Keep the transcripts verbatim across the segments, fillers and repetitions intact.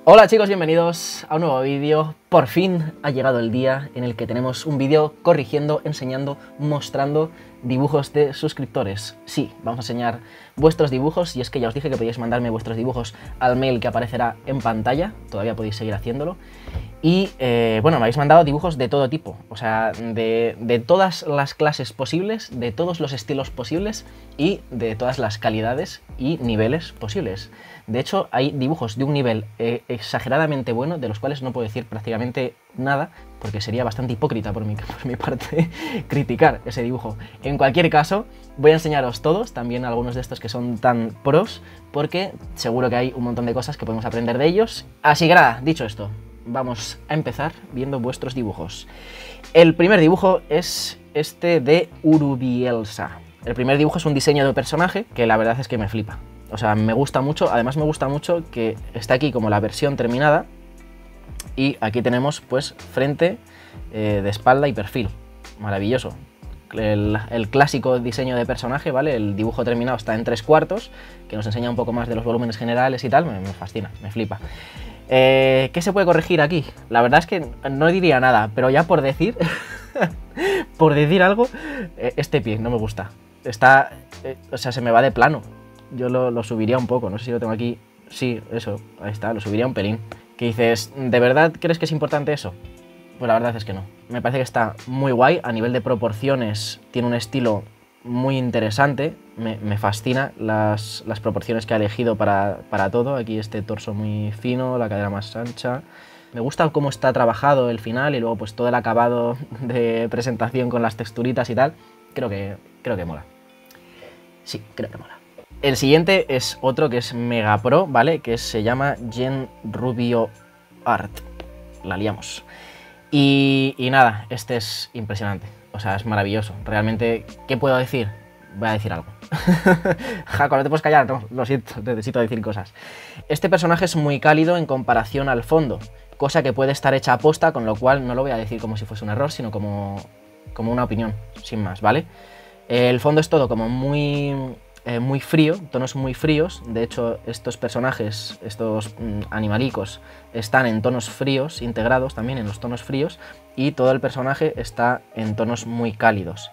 Hola chicos, bienvenidos a un nuevo vídeo. Por fin ha llegado el día en el que tenemos un vídeo corrigiendo, enseñando, mostrando dibujos de suscriptores. Sí, vamos a enseñar vuestros dibujos y es que ya os dije que podíais mandarme vuestros dibujos al mail que aparecerá en pantalla, todavía podéis seguir haciéndolo. Y eh, bueno, me habéis mandado dibujos de todo tipo, o sea, de, de todas las clases posibles, de todos los estilos posibles y de todas las calidades y niveles posibles. De hecho, hay dibujos de un nivel eh, exageradamente bueno, de los cuales no puedo decir prácticamente nada, porque sería bastante hipócrita por mi, por mi parte criticar ese dibujo. En cualquier caso, voy a enseñaros todos, también algunos de estos que son tan pros, porque seguro que hay un montón de cosas que podemos aprender de ellos. Así que nada, dicho esto, vamos a empezar viendo vuestros dibujos. El primer dibujo es este de Urubielsa. El primer dibujo es un diseño de personaje que la verdad es que me flipa. O sea, me gusta mucho, además me gusta mucho que está aquí como la versión terminada y aquí tenemos pues frente, eh, de espalda y perfil. Maravilloso. El, el clásico diseño de personaje, ¿vale? El dibujo terminado está en tres cuartos, que nos enseña un poco más de los volúmenes generales y tal, me, me fascina, me flipa. Eh, ¿Qué se puede corregir aquí? La verdad es que no diría nada, pero ya por decir, por decir algo, eh, este pie no me gusta. Está, eh, o sea, se me va de plano. Yo lo, lo subiría un poco, no sé si lo tengo aquí. Sí, eso, ahí está, lo subiría un pelín. ¿Qué dices? ¿De verdad crees que es importante eso? Pues la verdad es que no. Me parece que está muy guay, a nivel de proporciones tiene un estilo muy interesante. Me, me fascina las, las proporciones que ha elegido para, para todo. Aquí este torso muy fino, la cadera más ancha. Me gusta cómo está trabajado el final y luego pues todo el acabado de presentación con las texturitas y tal. Creo que, creo que mola. Sí, creo que mola. El siguiente es otro que es mega pro, ¿vale? Que se llama Gen Rubio Art. La liamos. Y, y nada, este es impresionante. O sea, es maravilloso. Realmente, ¿qué puedo decir? Voy a decir algo. Jaco, no te puedes callar, no, lo siento, necesito decir cosas. Este personaje es muy cálido en comparación al fondo, cosa que puede estar hecha a posta, con lo cual no lo voy a decir como si fuese un error, sino como, como una opinión, sin más, ¿vale? El fondo es todo como muy... Eh, muy frío, tonos muy fríos. De hecho, estos personajes, estos mm, animalicos, están en tonos fríos, integrados también en los tonos fríos, y todo el personaje está en tonos muy cálidos.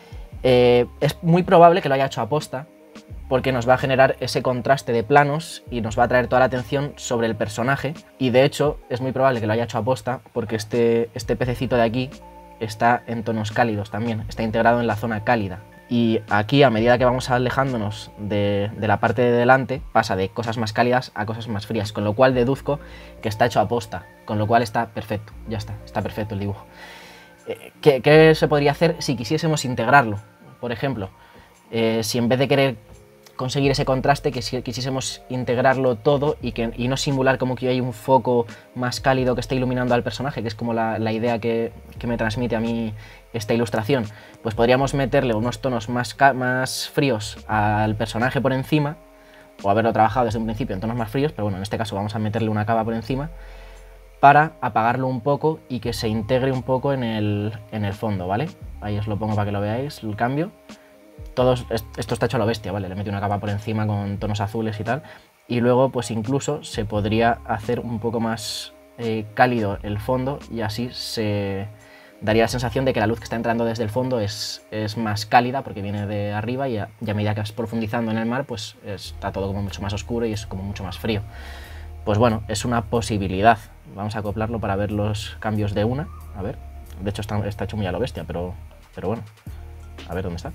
Eh, es muy probable que lo haya hecho a posta, porque nos va a generar ese contraste de planos y nos va a traer toda la atención sobre el personaje, y de hecho es muy probable que lo haya hecho a posta, porque este, este pececito de aquí está en tonos cálidos también, está integrado en la zona cálida. Y aquí, a medida que vamos alejándonos de, de la parte de delante, pasa de cosas más cálidas a cosas más frías, con lo cual deduzco que está hecho a posta, con lo cual está perfecto, ya está, está perfecto el dibujo. Eh, ¿qué, ¿Qué se podría hacer si quisiésemos integrarlo? Por ejemplo, eh, si en vez de querer conseguir ese contraste, que si quisiésemos integrarlo todo y, que, y no simular como que hay un foco más cálido que esté iluminando al personaje, que es como la, la idea que, que me transmite a mí esta ilustración, pues podríamos meterle unos tonos más, más fríos al personaje por encima, o haberlo trabajado desde un principio en tonos más fríos, pero bueno, en este caso vamos a meterle una capa por encima para apagarlo un poco y que se integre un poco en el, en el fondo, ¿vale? Ahí os lo pongo para que lo veáis, el cambio. Todos, esto está hecho a lo bestia, ¿vale? Le metí una capa por encima con tonos azules y tal. Y luego, pues incluso se podría hacer un poco más eh, cálido el fondo y así se daría la sensación de que la luz que está entrando desde el fondo es, es más cálida porque viene de arriba y a, y a medida que vas profundizando en el mar, pues está todo como mucho más oscuro y es como mucho más frío. Pues bueno, es una posibilidad. Vamos a acoplarlo para ver los cambios de una. A ver, de hecho está, está hecho muy a lo bestia, pero, pero bueno, a ver dónde está.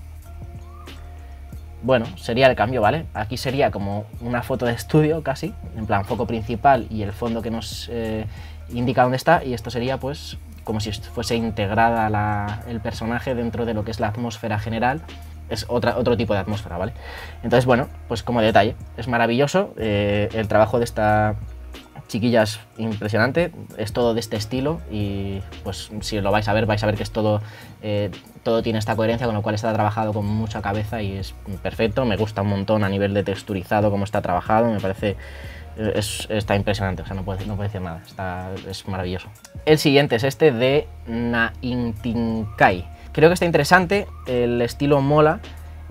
Bueno, sería el cambio, ¿vale? Aquí sería como una foto de estudio casi, en plan foco principal y el fondo que nos eh, indica dónde está, y esto sería pues como si fuese integrada la, el personaje dentro de lo que es la atmósfera general. Es otra, otro tipo de atmósfera, ¿vale? Entonces, bueno, pues como detalle, es maravilloso, eh, el trabajo de esta chiquilla es impresionante, es todo de este estilo y pues si lo vais a ver, vais a ver que es todo, eh, todo tiene esta coherencia, con lo cual está trabajado con mucha cabeza y es perfecto. Me gusta un montón a nivel de texturizado cómo está trabajado, me parece, es, está impresionante, o sea, no puedo, no puedo decir nada, está, es maravilloso. El siguiente es este de Naintinkai. Creo que está interesante, el estilo mola.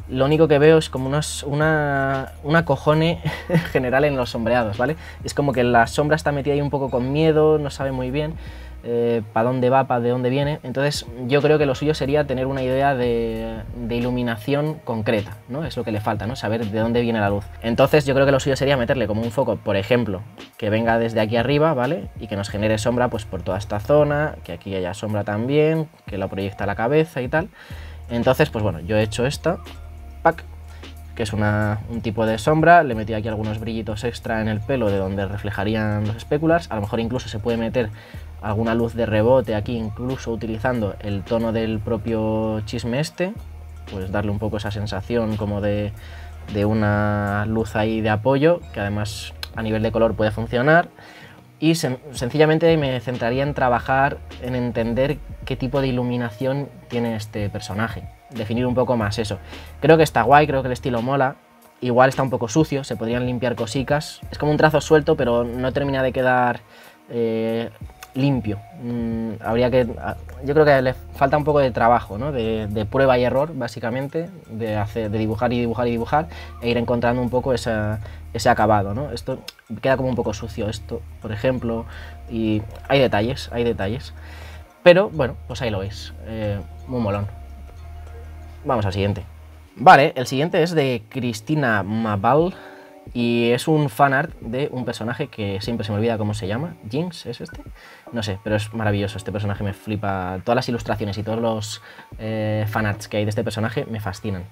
Lo único que veo es como unos, una, una cojone general en los sombreados, ¿vale? Es como que la sombra está metida ahí un poco con miedo, no sabe muy bien eh, para dónde va, para de dónde viene. Entonces yo creo que lo suyo sería tener una idea de, de iluminación concreta, ¿no? Es lo que le falta, ¿no? Saber de dónde viene la luz. Entonces yo creo que lo suyo sería meterle como un foco, por ejemplo, que venga desde aquí arriba, ¿vale? Y que nos genere sombra pues por toda esta zona, que aquí haya sombra también, que lo proyecta a la cabeza y tal. Entonces, pues bueno, yo he hecho esta, pack, que es una, un tipo de sombra, le metí aquí algunos brillitos extra en el pelo de donde reflejarían los speculars, a lo mejor incluso se puede meter alguna luz de rebote aquí, incluso utilizando el tono del propio chisme este, pues darle un poco esa sensación como de, de una luz ahí de apoyo, que además a nivel de color puede funcionar. Y sen sencillamente me centraría en trabajar, en entender qué tipo de iluminación tiene este personaje, definir un poco más eso. Creo que está guay, creo que el estilo mola, igual está un poco sucio, se podrían limpiar cositas, es como un trazo suelto pero no termina de quedar eh, limpio. Mm, habría que, yo creo que le falta un poco de trabajo, ¿no? de, de prueba y error básicamente, de, hacer, de dibujar y dibujar y dibujar e ir encontrando un poco esa, ese acabado, ¿no? Esto queda como un poco sucio, esto por ejemplo, y hay detalles, hay detalles, pero bueno, pues ahí lo veis, eh, muy molón. Vamos al siguiente. Vale, el siguiente es de Cristina Mabal y es un fanart de un personaje que siempre se me olvida cómo se llama. ¿Jinx es este? No sé, pero es maravilloso. Este personaje me flipa. Todas las ilustraciones y todos los eh, fanarts que hay de este personaje me fascinan.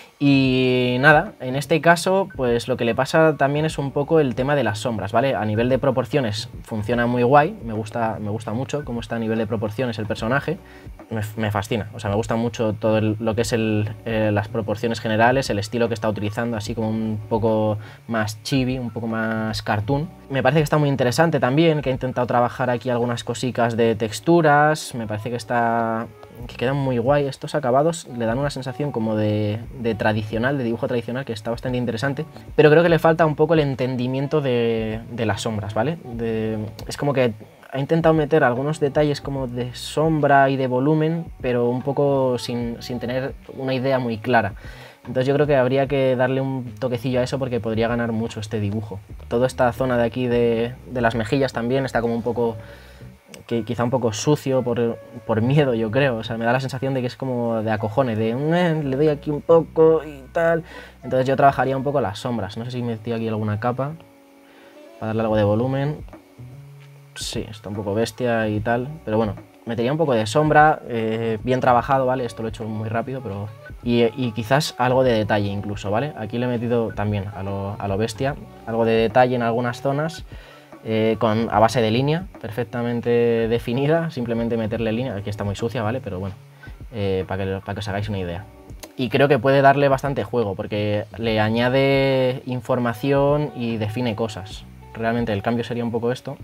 Y nada, en este caso, pues lo que le pasa también es un poco el tema de las sombras, ¿vale? A nivel de proporciones funciona muy guay, me gusta, me gusta mucho cómo está a nivel de proporciones el personaje, me, me fascina, o sea, me gusta mucho todo el, lo que es el, eh, las proporciones generales, el estilo que está utilizando, así como un poco más chibi, un poco más cartoon. Me parece que está muy interesante también, que ha intentado trabajar aquí algunas cositas de texturas, me parece que está... que quedan muy guay, estos acabados le dan una sensación como de, de tradicional, de dibujo tradicional, que está bastante interesante, pero creo que le falta un poco el entendimiento de, de las sombras, ¿vale? De, es como que ha intentado meter algunos detalles como de sombra y de volumen, pero un poco sin, sin tener una idea muy clara. Entonces yo creo que habría que darle un toquecillo a eso porque podría ganar mucho este dibujo. Toda esta zona de aquí de, de las mejillas también está como un poco... que quizá un poco sucio por, por miedo, yo creo. O sea, me da la sensación de que es como de acojone, de eh, le doy aquí un poco y tal. Entonces yo trabajaría un poco las sombras. No sé si metí aquí alguna capa para darle algo de volumen. Sí, está un poco bestia y tal, pero bueno, metería un poco de sombra, eh, bien trabajado, ¿vale? Esto lo he hecho muy rápido, pero... Y, y quizás algo de detalle incluso, ¿vale? Aquí le he metido también a lo, a lo bestia, algo de detalle en algunas zonas. Eh, con, a base de línea perfectamente definida, simplemente meterle línea, aquí está muy sucia, ¿vale? Pero bueno, eh, para, que, para que os hagáis una idea. Y creo que puede darle bastante juego, porque le añade información y define cosas. Realmente el cambio sería un poco esto,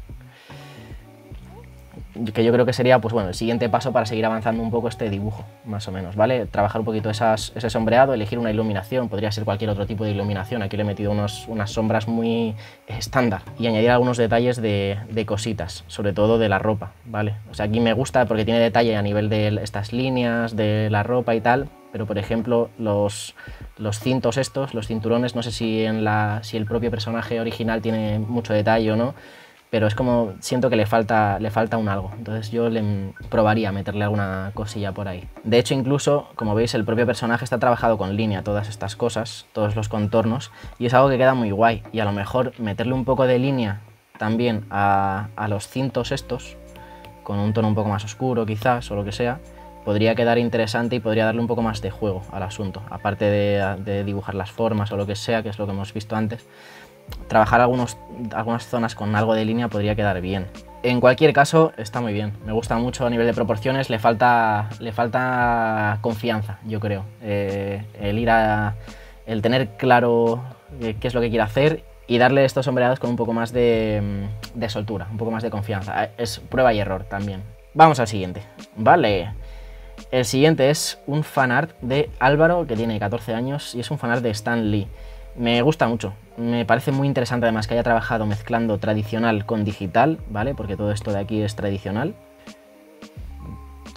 que yo creo que sería, pues bueno, el siguiente paso para seguir avanzando un poco este dibujo, más o menos, ¿vale? Trabajar un poquito esas, ese sombreado, elegir una iluminación, podría ser cualquier otro tipo de iluminación, aquí le he metido unos, unas sombras muy estándar y añadir algunos detalles de, de cositas, sobre todo de la ropa, ¿vale? O sea, aquí me gusta porque tiene detalle a nivel de estas líneas, de la ropa y tal, pero por ejemplo los, los cintos estos, los cinturones, no sé si, en la, si el propio personaje original tiene mucho detalle o no, pero es como, siento que le falta, le falta un algo, entonces yo le probaría meterle alguna cosilla por ahí. De hecho, incluso, como veis, el propio personaje está trabajado con línea, todas estas cosas, todos los contornos, y es algo que queda muy guay, y a lo mejor meterle un poco de línea también a, a los cintos estos, con un tono un poco más oscuro quizás, o lo que sea, podría quedar interesante y podría darle un poco más de juego al asunto, aparte de, de dibujar las formas o lo que sea, que es lo que hemos visto antes. Trabajar algunos, algunas zonas con algo de línea podría quedar bien. En cualquier caso, está muy bien. Me gusta mucho a nivel de proporciones, le falta, le falta confianza, yo creo. Eh, el ir a... el tener claro eh, qué es lo que quiere hacer y darle estos sombreados con un poco más de, de soltura, un poco más de confianza. Es prueba y error también. Vamos al siguiente. Vale. El siguiente es un fanart de Álvaro, que tiene catorce años, y es un fanart de Stan Lee. Me gusta mucho, me parece muy interesante además que haya trabajado mezclando tradicional con digital, ¿vale? Porque todo esto de aquí es tradicional.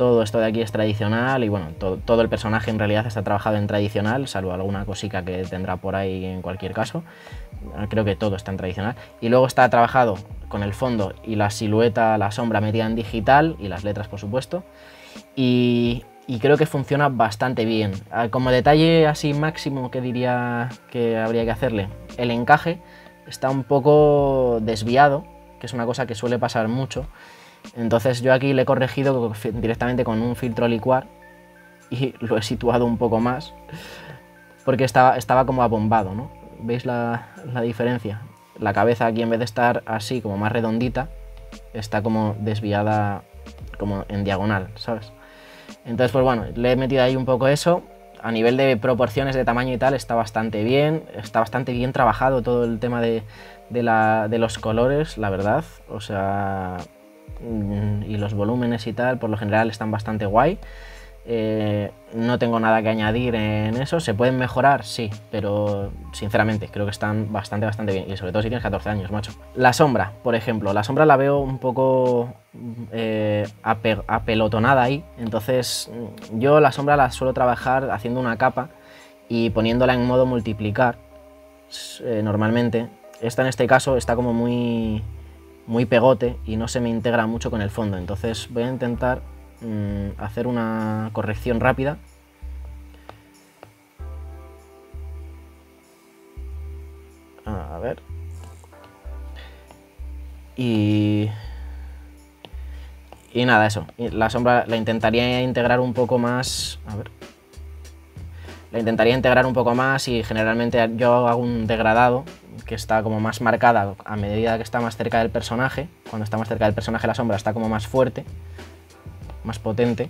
todo esto de aquí es tradicional y bueno, todo, todo el personaje en realidad está trabajado en tradicional, salvo alguna cosica que tendrá por ahí en cualquier caso. Creo que todo está en tradicional. Y luego está trabajado con el fondo y la silueta, la sombra metida en digital y las letras, por supuesto. Y, y creo que funciona bastante bien. Como detalle así máximo que diría que habría que hacerle, el encaje está un poco desviado, que es una cosa que suele pasar mucho. Entonces yo aquí le he corregido directamente con un filtro licuar y lo he situado un poco más porque estaba, estaba como abombado, ¿no? ¿Veis la, la diferencia? La cabeza aquí, en vez de estar así como más redondita, está como desviada como en diagonal, ¿sabes? Entonces pues bueno, le he metido ahí un poco eso. A nivel de proporciones de tamaño y tal está bastante bien, está bastante bien trabajado todo el tema de, de, la, de los colores, la verdad. O sea, y los volúmenes y tal, por lo general están bastante guay. Eh, no tengo nada que añadir en eso. ¿Se pueden mejorar? Sí, pero sinceramente creo que están bastante, bastante bien. Y sobre todo si tienes catorce años, macho. La sombra, por ejemplo, la sombra la veo un poco eh, ape apelotonada ahí. Entonces yo la sombra la suelo trabajar haciendo una capa y poniéndola en modo multiplicar eh, normalmente. Esta en este caso está como muy, muy pegote y no se me integra mucho con el fondo. Entonces voy a intentar hacer una corrección rápida. A ver. Y... Y nada, eso. La sombra la intentaría integrar un poco más... A ver. La intentaría integrar un poco más y generalmente yo hago un degradado que está como más marcada a medida que está más cerca del personaje. Cuando está más cerca del personaje la sombra está como más fuerte, más potente,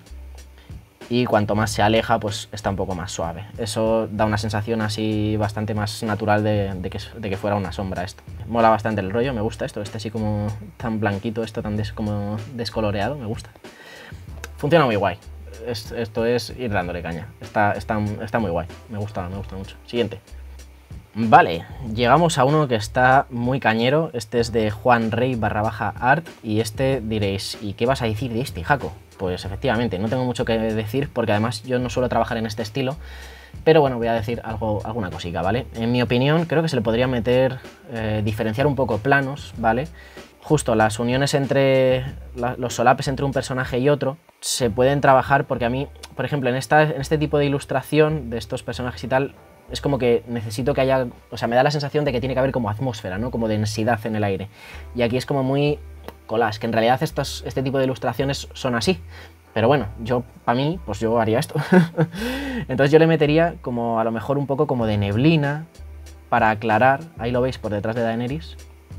y cuanto más se aleja pues está un poco más suave. Eso da una sensación así bastante más natural de, de, que, de que fuera una sombra esto. Mola bastante el rollo, me gusta esto, este así como tan blanquito, esto tan des, como descoloreado, me gusta. Funciona muy guay, es, esto es ir dándole caña, está, está, está muy guay, me gusta, me gusta mucho. Siguiente. Vale, llegamos a uno que está muy cañero. Este es de Juan Rey barra baja art y este diréis, ¿y qué vas a decir de este, Jaco? Pues efectivamente, no tengo mucho que decir porque además yo no suelo trabajar en este estilo, pero bueno, voy a decir algo, alguna cosita, ¿vale? En mi opinión, creo que se le podría meter, eh, diferenciar un poco planos, ¿vale? Justo las uniones entre, la, los solapes entre un personaje y otro se pueden trabajar porque a mí, por ejemplo, en, esta, en este tipo de ilustración de estos personajes y tal, es como que necesito que haya, o sea, me da la sensación de que tiene que haber como atmósfera, ¿no? Como densidad en el aire. Y aquí es como muy collage, que en realidad estos, este tipo de ilustraciones son así. Pero bueno, yo, para mí, pues yo haría esto. Entonces yo le metería como a lo mejor un poco como de neblina para aclarar, ahí lo veis por detrás de Daenerys,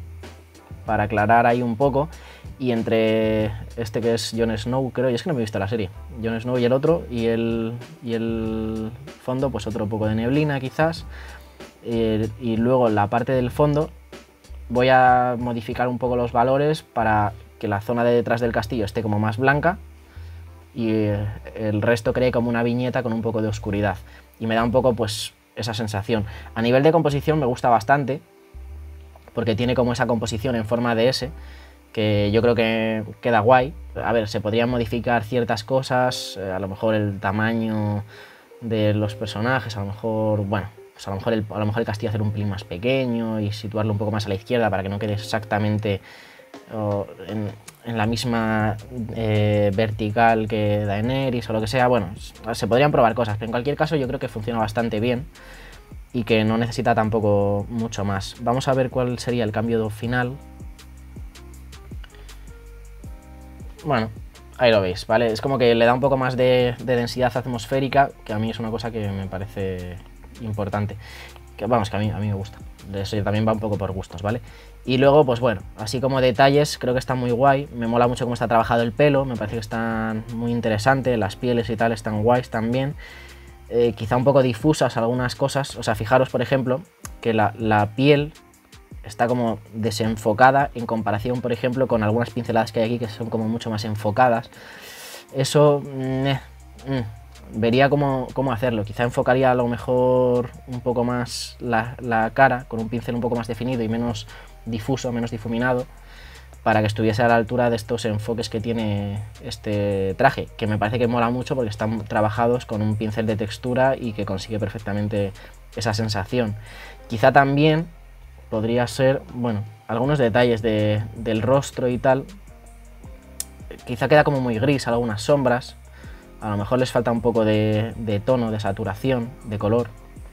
para aclarar ahí un poco. Y entre este que es Jon Snow, creo, y es que no me he visto la serie, Jon Snow y el otro, y el, y el fondo, pues otro poco de neblina quizás. Eh, y luego la parte del fondo voy a modificar un poco los valores para que la zona de detrás del castillo esté como más blanca y el resto cree como una viñeta con un poco de oscuridad. Y me da un poco pues esa sensación. A nivel de composición me gusta bastante, porque tiene como esa composición en forma de S, que yo creo que queda guay. A ver, se podrían modificar ciertas cosas, a lo mejor el tamaño de los personajes, a lo mejor, bueno, pues a lo mejor el, a lo mejor el castillo hacer un pelín más pequeño y situarlo un poco más a la izquierda para que no quede exactamente oh, en, en la misma eh, vertical que Daenerys o lo que sea. Bueno, se podrían probar cosas, pero en cualquier caso yo creo que funciona bastante bien y que no necesita tampoco mucho más. Vamos a ver cuál sería el cambio final. Bueno, ahí lo veis, ¿vale? Es como que le da un poco más de, de densidad atmosférica, que a mí es una cosa que me parece importante. Que vamos, que a mí, a mí me gusta. Eso también va un poco por gustos, ¿vale? Y luego, pues bueno, así como detalles, creo que está muy guay. Me mola mucho cómo está trabajado el pelo, me parece que están muy interesante. Las pieles y tal están guays también. Eh, quizá un poco difusas algunas cosas. O sea, fijaros, por ejemplo, que la, la piel está como desenfocada en comparación, por ejemplo, con algunas pinceladas que hay aquí que son como mucho más enfocadas. Eso, eh, eh, vería cómo, cómo hacerlo. Quizá enfocaría a lo mejor un poco más la, la cara, con un pincel un poco más definido y menos difuso, menos difuminado. para que estuviese a la altura de estos enfoques que tiene este traje, que me parece que mola mucho porque están trabajados con un pincel de textura y que consigue perfectamente esa sensación. Quizá también podría ser, bueno, algunos detalles de, del rostro y tal, quizá queda como muy gris, algunas sombras, a lo mejor les falta un poco de, de tono, de saturación, de color,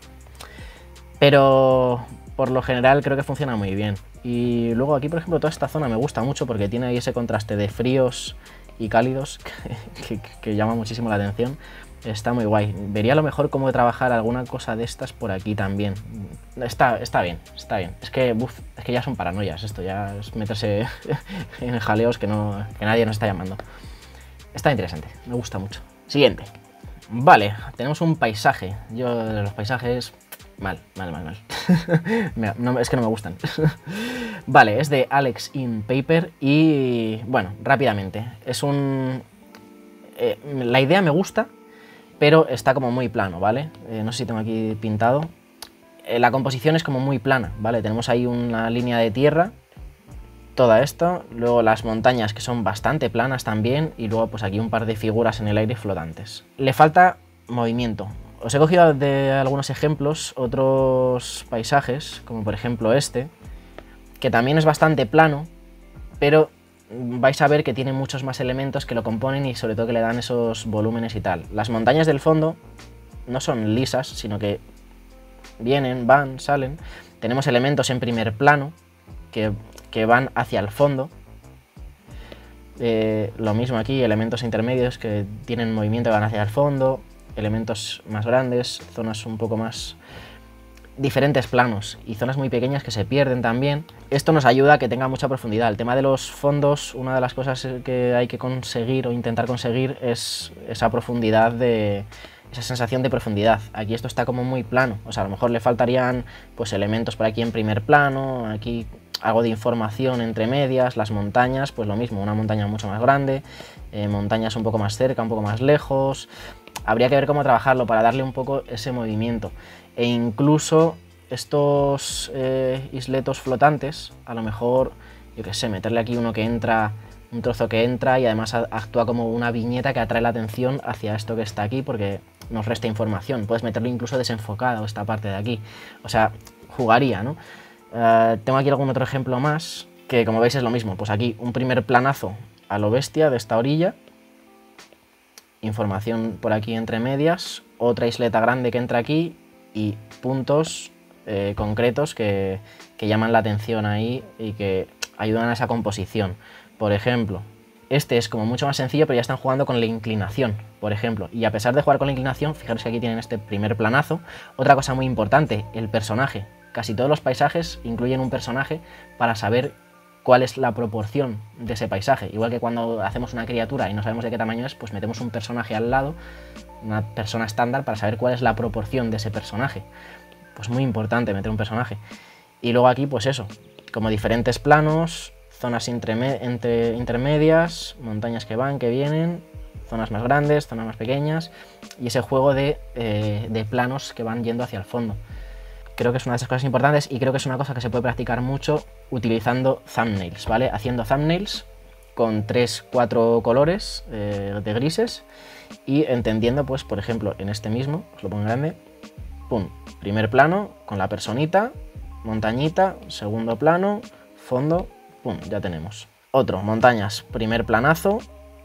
pero por lo general creo que funciona muy bien. Y luego aquí, por ejemplo, toda esta zona me gusta mucho porque tiene ahí ese contraste de fríos y cálidos que, que, que llama muchísimo la atención. Está muy guay. Vería a lo mejor cómo trabajar alguna cosa de estas por aquí también. Está, está bien, está bien. Es que, uf, es que ya son paranoias esto, ya es meterse en jaleos que, no, que nadie nos está llamando. Está interesante, me gusta mucho. Siguiente. Vale, tenemos un paisaje. Yo de los paisajes... Mal, mal, mal, mal. no, es que no me gustan. Vale, es de Alex in Paper y, bueno, rápidamente. Es un... Eh, la idea me gusta, pero está como muy plano, ¿vale? Eh, no sé si tengo aquí pintado. Eh, la composición es como muy plana, ¿vale? Tenemos ahí una línea de tierra, toda esto, luego las montañas que son bastante planas también, y luego pues aquí un par de figuras en el aire flotantes. Le falta movimiento. Os he cogido de algunos ejemplos otros paisajes, como por ejemplo este, que también es bastante plano, pero vais a ver que tiene muchos más elementos que lo componen y sobre todo que le dan esos volúmenes y tal. Las montañas del fondo no son lisas, sino que vienen, van, salen. Tenemos elementos en primer plano que, que van hacia el fondo. Eh, lo mismo aquí, elementos intermedios que tienen movimiento y van hacia el fondo. Elementos más grandes, zonas un poco más... diferentes planos y zonas muy pequeñas que se pierden también. Esto nos ayuda a que tenga mucha profundidad. El tema de los fondos, una de las cosas que hay que conseguir o intentar conseguir es esa profundidad de... esa sensación de profundidad. Aquí esto está como muy plano, o sea, a lo mejor le faltarían pues elementos por aquí en primer plano, aquí algo de información entre medias, las montañas, pues lo mismo, una montaña mucho más grande, eh, montañas un poco más cerca, un poco más lejos. Habría que ver cómo trabajarlo para darle un poco ese movimiento. E incluso estos eh, isletos flotantes, a lo mejor, yo qué sé, meterle aquí uno que entra, un trozo que entra y además actúa como una viñeta que atrae la atención hacia esto que está aquí porque nos resta información. Puedes meterlo incluso desenfocado esta parte de aquí. O sea, jugaría, ¿no? Uh, tengo aquí algún otro ejemplo más que, como veis, es lo mismo. Pues aquí un primer planazo a lo bestia de esta orilla. Información por aquí entre medias, otra isleta grande que entra aquí y puntos eh, concretos que, que llaman la atención ahí y que ayudan a esa composición. Por ejemplo, este es como mucho más sencillo, pero ya están jugando con la inclinación, por ejemplo. Y a pesar de jugar con la inclinación, fijaros que aquí tienen este primer planazo. Otra cosa muy importante, el personaje. Casi todos los paisajes incluyen un personaje para saber cuál es la proporción de ese paisaje. Igual que cuando hacemos una criatura y no sabemos de qué tamaño es, pues metemos un personaje al lado, una persona estándar, para saber cuál es la proporción de ese personaje. Pues muy importante meter un personaje. Y luego aquí, pues eso, como diferentes planos, zonas entre, intermedias, montañas que van, que vienen, zonas más grandes, zonas más pequeñas, y ese juego de, eh, de planos que van yendo hacia el fondo. Creo que es una de esas cosas importantes y creo que es una cosa que se puede practicar mucho utilizando thumbnails, ¿vale? Haciendo thumbnails con tres, cuatro colores eh, de grises y entendiendo, pues, por ejemplo, en este mismo, os lo pongo en grande, pum, primer plano con la personita, montañita, segundo plano, fondo, pum, ya tenemos. Otro, montañas, primer planazo,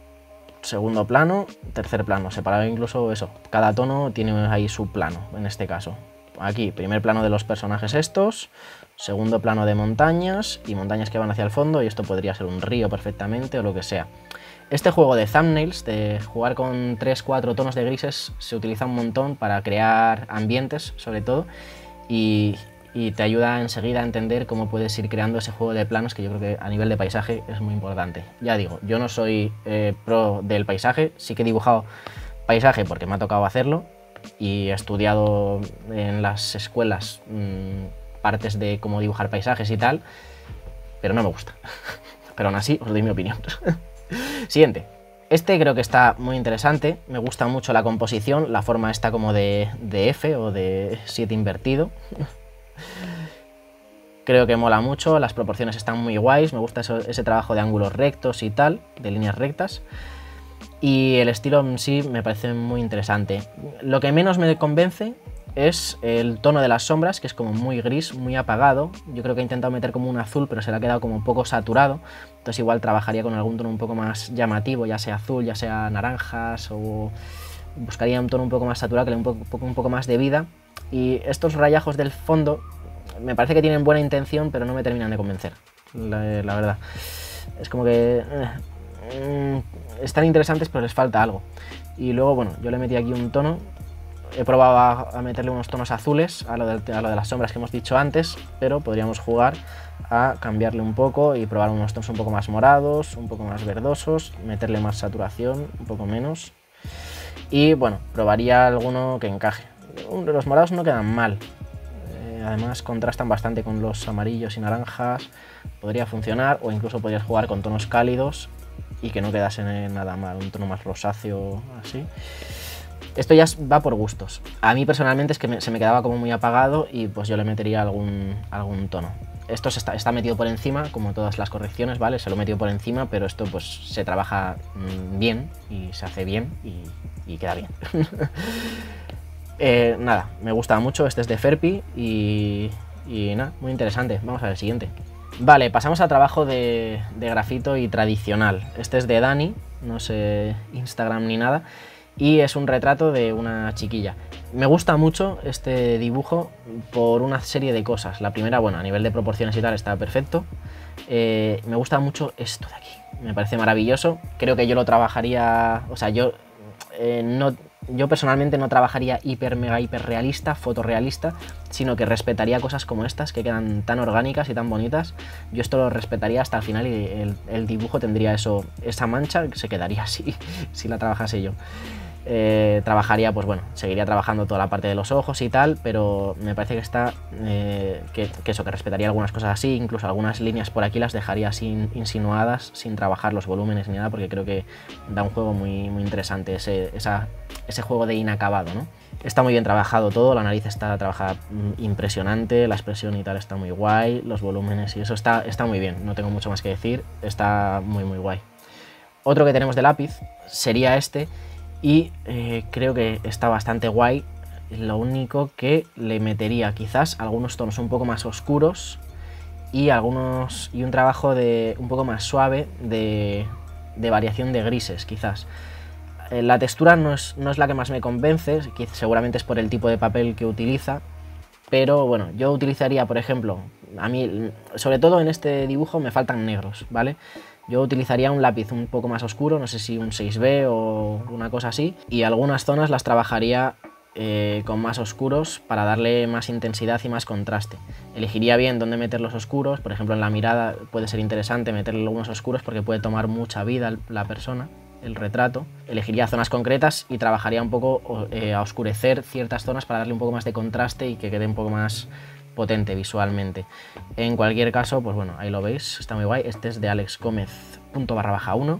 segundo plano, tercer plano, separado incluso eso, cada tono tiene ahí su plano, en este caso. Aquí, primer plano de los personajes estos, segundo plano de montañas y montañas que van hacia el fondo, y esto podría ser un río perfectamente o lo que sea. Este juego de thumbnails, de jugar con tres cuatro tonos de grises, se utiliza un montón para crear ambientes, sobre todo, y, y te ayuda enseguida a entender cómo puedes ir creando ese juego de planos que yo creo que a nivel de paisaje es muy importante. Ya digo, yo no soy eh, pro del paisaje, sí que he dibujado paisaje porque me ha tocado hacerlo, y he estudiado en las escuelas mmm, partes de cómo dibujar paisajes y tal, pero no me gusta. Pero aún así os doy mi opinión. Siguiente. Este creo que está muy interesante, me gusta mucho la composición, la forma está como de, de F o de siete invertido. Creo que mola mucho, las proporciones están muy guays, me gusta eso, ese trabajo de ángulos rectos y tal, de líneas rectas. Y el estilo en sí me parece muy interesante. Lo que menos me convence es el tono de las sombras, que es como muy gris, muy apagado. Yo creo que he intentado meter como un azul, pero se le ha quedado como un poco saturado. Entonces igual trabajaría con algún tono un poco más llamativo, ya sea azul, ya sea naranjas, o buscaría un tono un poco más saturado, que le dé un poco, un poco más de vida. Y estos rayajos del fondo me parece que tienen buena intención, pero no me terminan de convencer, la, la verdad. Es como que eh, están interesantes, pero les falta algo. Y luego, bueno, yo le metí aquí un tono. He probado a, a meterle unos tonos azules a lo, de, a lo de las sombras que hemos dicho antes, pero podríamos jugar a cambiarle un poco y probar unos tonos un poco más morados, un poco más verdosos, meterle más saturación, un poco menos. Y bueno, probaría alguno que encaje. Los morados no quedan mal. Además contrastan bastante con los amarillos y naranjas, podría funcionar, o incluso podrías jugar con tonos cálidos y que no quedase nada mal, un tono más rosáceo así. Esto ya va por gustos. A mí personalmente es que me, se me quedaba como muy apagado y pues yo le metería algún, algún tono. Esto se está, está metido por encima, como todas las correcciones, ¿vale? Se lo he metido por encima, pero esto pues se trabaja bien y se hace bien y, y queda bien. Eh, nada, me gusta mucho, este es de Ferpi y, y nada, muy interesante. Vamos a ver el siguiente. Vale, pasamos a trabajo de, de grafito y tradicional. Este es de Dani, no sé Instagram ni nada, y es un retrato de una chiquilla. Me gusta mucho este dibujo por una serie de cosas. La primera, bueno, a nivel de proporciones y tal está perfecto. Eh, me gusta mucho esto de aquí, me parece maravilloso. Creo que yo lo trabajaría, o sea, yo eh, no... Yo personalmente no trabajaría hiper, mega, hiper realista, fotorrealista, sino que respetaría cosas como estas, que quedan tan orgánicas y tan bonitas. Yo esto lo respetaría hasta el final y el, el dibujo tendría eso, esa mancha, que se quedaría así, si la trabajase yo. Eh, trabajaría, pues bueno, seguiría trabajando toda la parte de los ojos y tal, pero me parece que está, eh, que, que eso, que respetaría algunas cosas así, incluso algunas líneas por aquí las dejaría así insinuadas, sin trabajar los volúmenes ni nada, porque creo que da un juego muy, muy interesante, ese, esa, ese juego de inacabado, ¿no? Está muy bien trabajado todo, la nariz está trabajada impresionante, la expresión y tal está muy guay, los volúmenes y eso está, está muy bien, no tengo mucho más que decir, está muy muy guay. Otro que tenemos de lápiz sería este, y eh, creo que está bastante guay. Lo único que le metería quizás algunos tonos un poco más oscuros y algunos y un trabajo de un poco más suave de, de variación de grises quizás. Eh, la textura no es, no es la que más me convence, que seguramente es por el tipo de papel que utiliza, pero bueno, yo utilizaría, por ejemplo, a mí sobre todo en este dibujo me faltan negros, ¿vale? Yo utilizaría un lápiz un poco más oscuro, no sé si un seis B o una cosa así, y algunas zonas las trabajaría eh, con más oscuros para darle más intensidad y más contraste. Elegiría bien dónde meter los oscuros, por ejemplo en la mirada puede ser interesante meterle algunos oscuros porque puede tomar mucha vida la persona, el retrato. Elegiría zonas concretas y trabajaría un poco eh, a oscurecer ciertas zonas para darle un poco más de contraste y que quede un poco más potente visualmente. En cualquier caso, pues bueno, ahí lo veis, está muy guay. Este es de Alex Gómez punto barra baja uno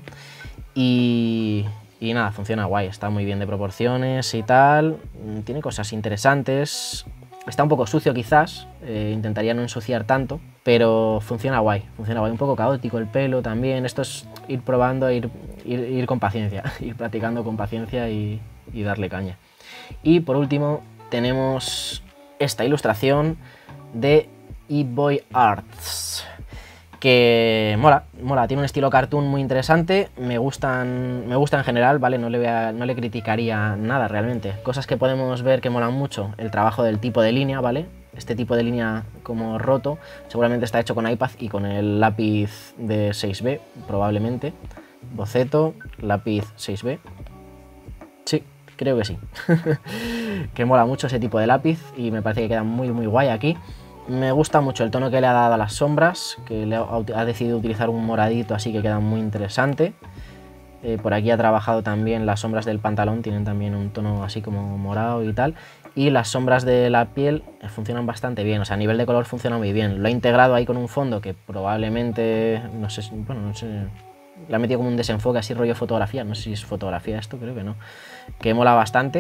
y, y nada, funciona guay, está muy bien de proporciones y tal, tiene cosas interesantes, está un poco sucio quizás, eh, intentaría no ensuciar tanto, pero funciona guay, funciona guay, un poco caótico el pelo también. Esto es ir probando, ir, ir, ir con paciencia, ir practicando con paciencia y, y darle caña. Y por último tenemos esta ilustración de eBoy Arts, que mola, mola, tiene un estilo cartoon muy interesante, me gustan, me gusta en general, ¿vale? No le, voy a, no le criticaría nada realmente. Cosas que podemos ver que molan mucho, el trabajo del tipo de línea, ¿vale? Este tipo de línea como roto, seguramente está hecho con iPad y con el lápiz de seis B, probablemente. Boceto, lápiz seis B. Sí, creo que sí. Que mola mucho ese tipo de lápiz y me parece que queda muy muy guay aquí. Me gusta mucho el tono que le ha dado a las sombras, que le ha, ha decidido utilizar un moradito así que queda muy interesante. Eh, por aquí ha trabajado también las sombras del pantalón, tienen también un tono así como morado y tal. Y las sombras de la piel eh, funcionan bastante bien, o sea, a nivel de color funciona muy bien. Lo ha integrado ahí con un fondo que probablemente, no sé, bueno, no sé, le ha metido como un desenfoque así rollo fotografía, no sé si es fotografía esto, creo que no. Que mola bastante.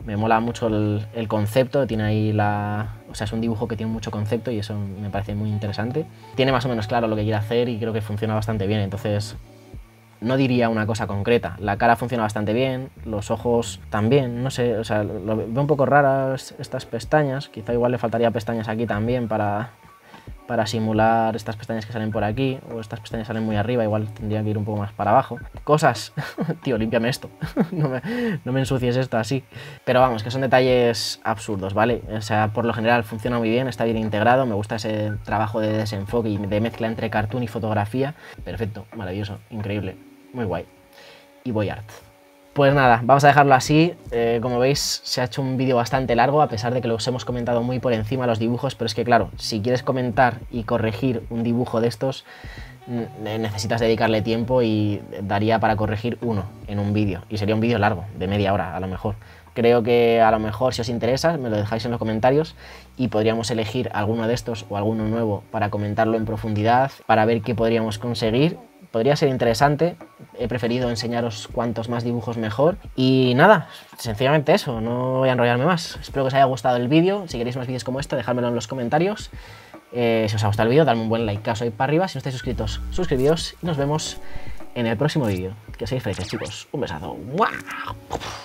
Me mola mucho el, el concepto, tiene ahí la... O sea, es un dibujo que tiene mucho concepto y eso me parece muy interesante. Tiene más o menos claro lo que quiere hacer y creo que funciona bastante bien, entonces no diría una cosa concreta. La cara funciona bastante bien, los ojos también, no sé, o sea, lo veo un poco raras estas pestañas, quizá igual le faltaría pestañas aquí también para... para simular estas pestañas que salen por aquí, o estas pestañas salen muy arriba, igual tendría que ir un poco más para abajo. Cosas, tío, límpiame esto, no, me, no me ensucies esto así. Pero vamos, que son detalles absurdos, ¿vale? O sea, por lo general funciona muy bien, está bien integrado, me gusta ese trabajo de desenfoque y de mezcla entre cartoon y fotografía. Perfecto, maravilloso, increíble, muy guay. Y voy art. Pues nada, vamos a dejarlo así. Eh, como veis, se ha hecho un vídeo bastante largo, a pesar de que los hemos comentado muy por encima los dibujos, pero es que claro, si quieres comentar y corregir un dibujo de estos, necesitas dedicarle tiempo y daría para corregir uno en un vídeo, y sería un vídeo largo, de media hora a lo mejor. Creo que a lo mejor, si os interesa, me lo dejáis en los comentarios y podríamos elegir alguno de estos o alguno nuevo para comentarlo en profundidad, para ver qué podríamos conseguir. Podría ser interesante, he preferido enseñaros cuantos más dibujos mejor. Y nada, sencillamente eso, no voy a enrollarme más. Espero que os haya gustado el vídeo, si queréis más vídeos como este, dejádmelo en los comentarios. Eh, si os ha gustado el vídeo, dadme un buen like, caso ahí para arriba. Si no estáis suscritos, suscribíos y nos vemos en el próximo vídeo. Que seáis felices, chicos. Un besazo. ¡Mua!